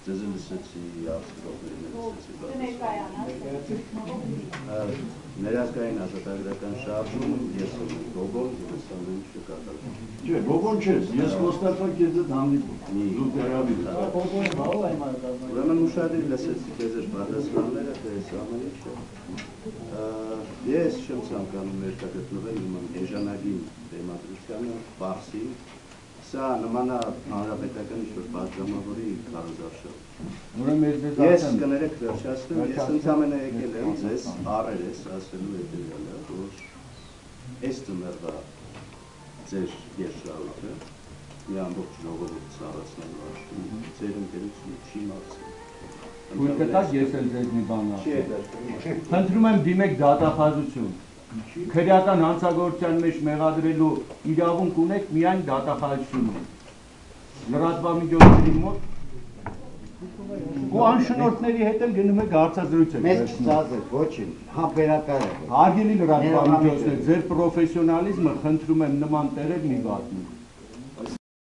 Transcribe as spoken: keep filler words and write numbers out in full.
ձեզ լսեցի, աղջիկներին լսեցի։ Ներազգային ազատագրական շարժում ես եմ Գոգոն, ես ամեն ինչ կկատարում։ Չէ, Գոգոն չես, ես խոստացա քեզ հետ հանդիպում։ Դու գրավի։ Ուրեմն ուշադիր լսեցի քեզ այդ պատասխանները, թե այս ամեն ինչը։ Ես չեմ ցանկանում ներկայացնել իմ էժանագին դեմոկրատիայանը, Պարսին, սա նմանա հանրապետական ինչ-որ պատգամավորի քարոզարշավ։ Ես կներեք վերջացնում, ես ընդամենը եկել եմ ձեզ առերես ասելու հետևյալը, որ այս ծմերվա ձեր երշրավիթը մի ամբողջ ժողովուրդ ծառացնելու աշխում, ձեր ընկերությունը չի մաքսել։ Թույլ կտաք ես էլ ձեզ մի բան ասեմ։ Խնդրում եմ դիմեք դատախազություն։ Քրեական հանցագործության մեջ մեղադրելու իրավունք ունեք միայն դատախազությունում։ Լրատվամիջոցների մոտ ու անշնորհների հետ էլ գնում եք հարցազրույց եք։ Մեզ չծազեք, ոչինչ, համբերական եք։ Հարգելի լրատվամիջոցներ, ձեր պրոֆեսիոնալիզմը խնդրում եմ նման տեղեր մի վատնի։